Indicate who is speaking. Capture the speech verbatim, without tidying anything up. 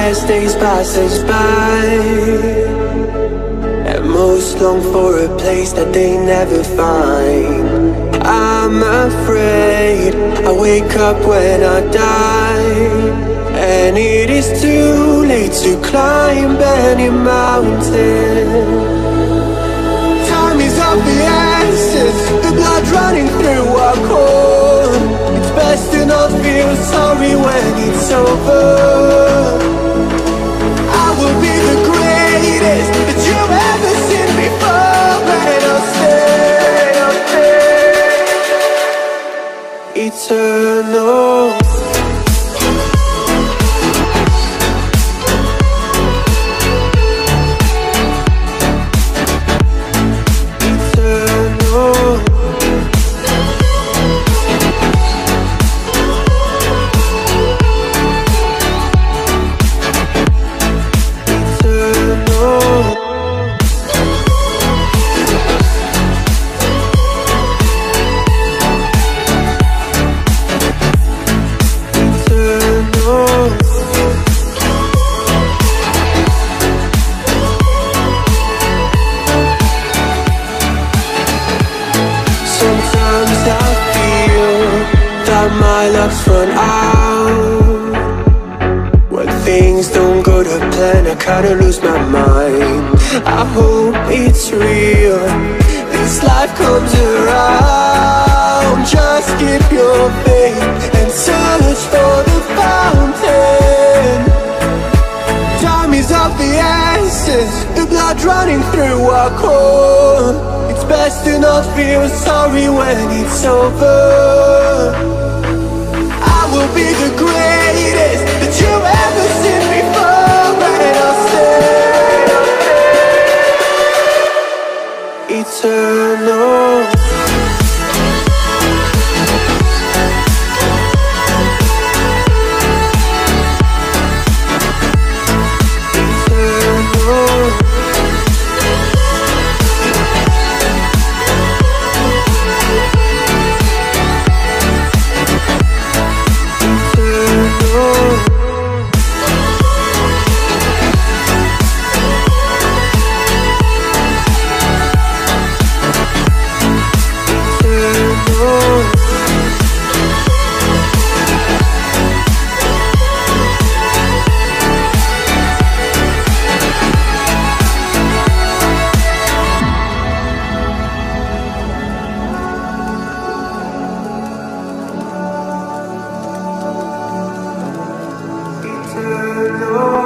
Speaker 1: as days pass us by, and most long for a place that they never find. I'm afraid I wake up when I die, and it is too late to climb any mountain. Time is of the essence, the blood running through our core. It's best to not feel sorry when it's over. I will be the greatest that you've ever seen before, and I'll stay, I'll stay eternal. My luck's run out. When things don't go to plan, I kinda lose my mind. I hope it's real, this life comes around. Just keep your faith and search for the fountain. Time is of the essence, the blood running through our core. It's best to not feel sorry when it's over. Will be the greatest that you've ever seen before, and I'll stay, eternal. No.